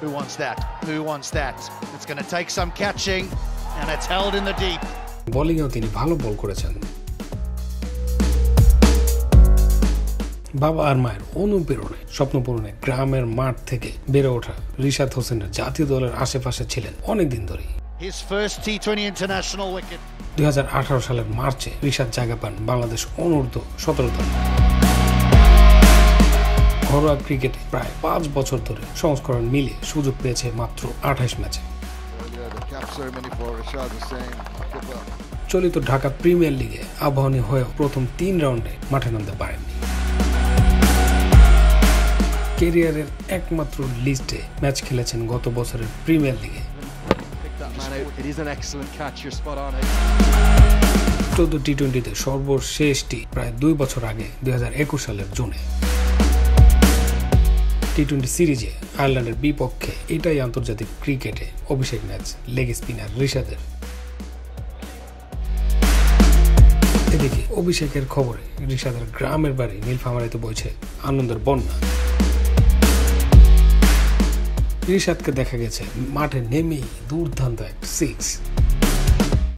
Who wants that? Who wants that? It's going to take some catching, and it's held in the deep. বোলিংয়েও তিনি ভালো বল করেছেন। বাবা আর মায়ের অনুপ্রেরণায় স্বপ্ন পূরণে গ্রামের মাঠ থেকে বেড়ে ওঠা রিশাদ হোসেনের জাতীয় দলের আশেপাশে ছিলেন অনেকদিন ধরেই। His first T20 international wicket. 2018 সালের মার্চে রিশাদ জায়গা পান বাংলাদেশ অনূর্ধ্ব 17 দলে। ঘরোয়া ক্রিকেটে প্রায় 5 বছর ধরে সংস্করণ মিলিয়ে সুযোগ পেয়েছে মাত্র 28 ম্যাচে। চলিত ঢাকা প্রিমিয়ার লিগে আবাহনী হয়ে প্রথম 3 রাউন্ডে মাঠে নামতে পারেননি। ক্যারিয়ারের একমাত্র লিস্টে ম্যাচ খেলেছেন গত বছরের প্রিমিয়ার লিগে। 14 টি-20তে সর্বশেষটি প্রায় 2 বছর আগে 2021 সালের জুনে। টি-20 সিরিজে আয়ারল্যান্ডের বিপক্ষে এটাই আন্তর্জাতিক ক্রিকেটে অভিষেক ম্যাচ লেগ স্পিনার রিশাদের। এদিকে অভিষেকের খবরে রিশাদের গ্রামের বাড়ি নীলফামারীতে বইছে আনন্দের বন্যা। রিশাদকে দেখা গেছে মাঠে নেমেই দুর্দান্ত এক 6।